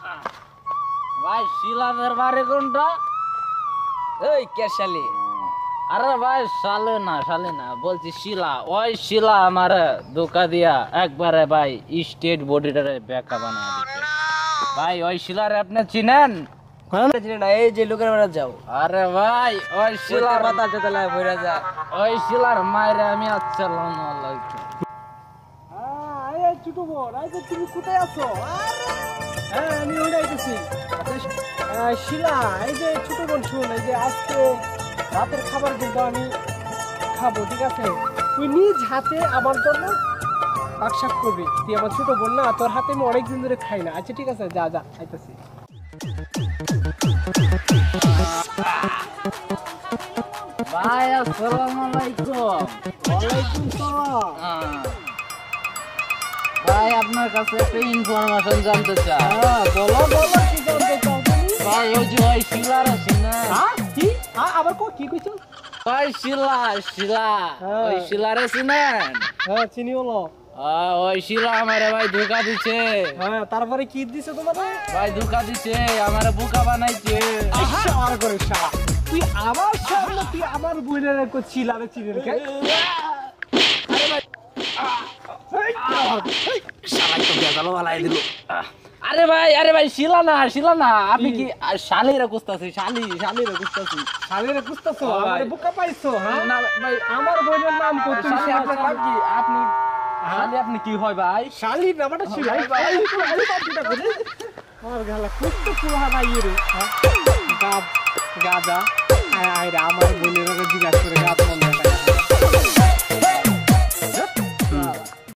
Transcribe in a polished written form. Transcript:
ভাই শিলাদের বাড়ি কোনটা? এই কে শালি? আরে ভাই শালে না বলছি শিলা। ওই শিলা আমার ধোকা দিয়া একবারে ভাই স্টেট বডিটারে বেকা বানায় দিচ্ছে ভাই। ওই শিলারে আপনি চিনেন? চিনি না, এই যে লোকের বাড়ি যাও। আরে ভাই ওই শিলার মাথা চতলায় ভরে যা। ওই শিলার মায়েরে আমি আসসালামু আলাইকুম। ছোট বোন, এই যে তুমি কোথায় আছো? হ্যাঁ, আমি ওই যাইতেছি। শিলা, এই যে ছোট বোন শুন, এই যে আজকে রাতের খাবার কিন্তু আমি খাবো, ঠিক আছে? তুই নিজ হাতে আমার জন্য পাকশাক করবি। তুই আমার ছোট বোন না, তোর হাতে আমি অনেকদিন ধরে খাই না। আচ্ছা ঠিক আছে, যা যা, খাইতেছি। ভাই আসসালামু আলাইকুম। ওয়ালাইকুম সালাম। ভাই আপনার কাছে একটা ইনফরমেশন জানতে চাই। বলো বলো, কি জানতে চাও তুমি? ভাই ওই যে ওই শিলার আছে না? কি? আবার কি কইছো? ওই শিলা হ্যাঁ। ওই শিলারে চিনেন? হ্যাঁ, চিনি হলো। ওই শিলা আমারে ভাই ধোকা দিছে। হ্যাঁ, তারপরে কি দিছে তোমাদের? ভাই ধোকা দিছে, আমারে বোকা বানাইছে। শালা করে শালা, তুই আমার সামনে তুই আমার বইনের চিলারে চিনি রে। আরে ভাই শিলা না, আপনি কি শালিরা খুঁজতাছি? শালিরা খুঁজতাছি। শালিরে খুঁজতেছো? ও ভাই। আমারে বোকা পাইছো? হ্যাঁ, না ভাই, আমার বইনের নাম কত? তুমি শালি আপনার নাম কি? আপনি কি হয় ভাই? শালি নামটা শিলা। আমার গালা খুব তো পুরানা ইয়ে রে। গাজা আয়